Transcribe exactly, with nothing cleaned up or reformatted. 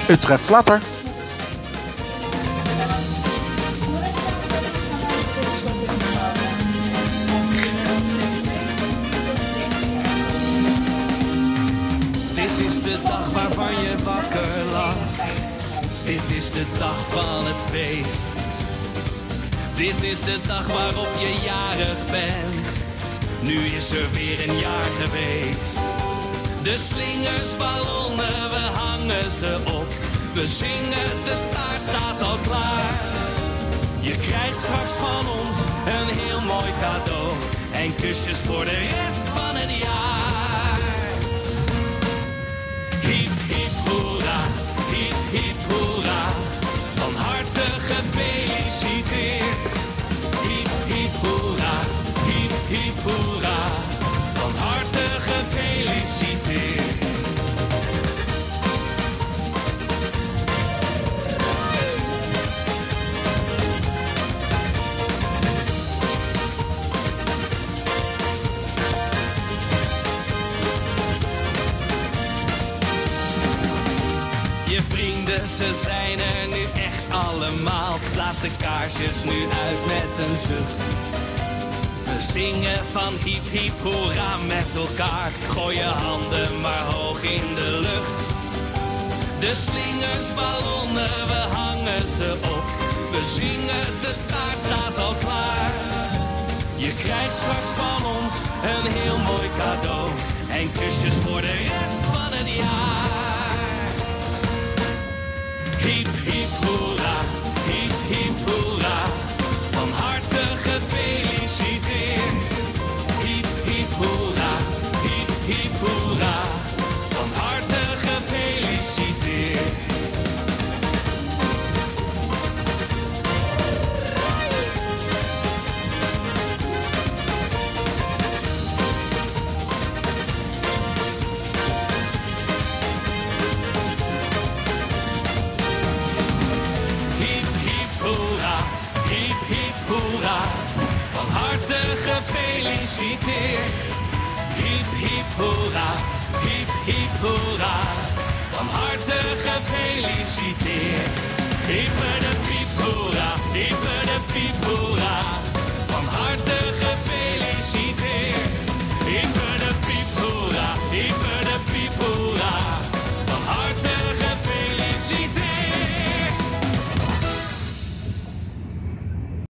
Utrecht Flatter. Dit is de dag waarvan je wakker lag. Dit is de dag van het feest. Dit is de dag waarop je jarig bent. Nu is er weer een jaar geweest. De slingers, ballonnen, we hangen ze op. We zingen, de taart staat al klaar. Je krijgt straks van ons een heel mooi cadeau. En kusjes voor de rest van het jaar. Hiep, hiep, hoera, hiep, hiep, hoera. Van harte gefeliciteerd. Hiep, hiep, hoera, hiep, hiep, hoera. Van harte gefeliciteerd. Je vrienden, ze zijn er nu echt allemaal. Blaas de kaarsjes nu uit met een zucht. We zingen van hiep hiep hoera met elkaar. Gooi je handen maar hoog in de lucht. De slingers, ballonnen, we hangen ze op. We zingen, de taart staat al klaar. Je krijgt straks van ons een heel mooi cadeau. En kusjes voor de rest van het jaar. Hiep, hiep, hoera, hiep, hiep, hoera. Van harte gefeliciteerd. Hiep, hiep, hoera, hiep, hiep, hoera. Van harte gefeliciteerd. Van harte gefeliciteerd. Hiep, hiep, hoera, hiep, hiep, hoera. Van harte gefeliciteerd. Hyper de piep, hoera, hyper de piep,